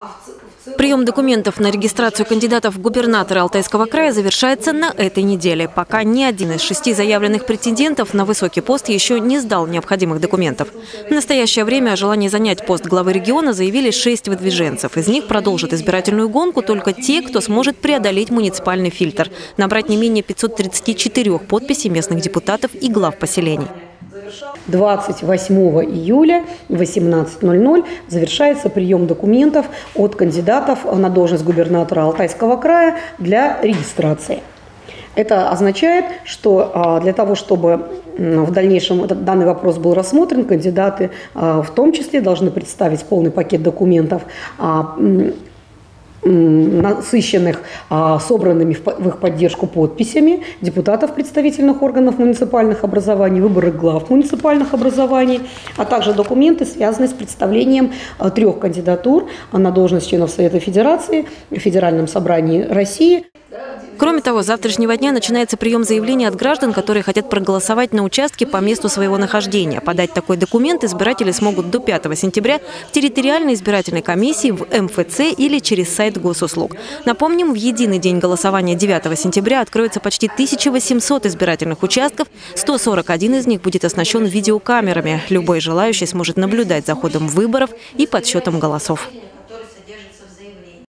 Прием документов на регистрацию кандидатов в губернаторы Алтайского края завершается на этой неделе. Пока ни один из 6 заявленных претендентов на высокий пост еще не сдал необходимых документов. В настоящее время о желании занять пост главы региона заявили 6 выдвиженцев. Из них продолжат избирательную гонку только те, кто сможет преодолеть муниципальный фильтр, набрать не менее 534 подписей местных депутатов и глав поселений. 28 июля в 18:00 завершается прием документов от кандидатов на должность губернатора Алтайского края для регистрации. Это означает, что для того, чтобы в дальнейшем данный вопрос был рассмотрен, кандидаты в том числе должны представить полный пакет документов, насыщенных собранными в их поддержку подписями депутатов представительных органов муниципальных образований, выборы глав муниципальных образований, а также документы, связанные с представлением 3 кандидатур на должность членов Совета Федерации в Федеральном собрании России. Кроме того, с завтрашнего дня начинается прием заявлений от граждан, которые хотят проголосовать на участке по месту своего нахождения. Подать такой документ избиратели смогут до 5 сентября в территориальной избирательной комиссии, в МФЦ или через сайт госуслуг. Напомним, в единый день голосования 9 сентября откроется почти 1800 избирательных участков, 141 из них будет оснащен видеокамерами. Любой желающий сможет наблюдать за ходом выборов и подсчетом голосов.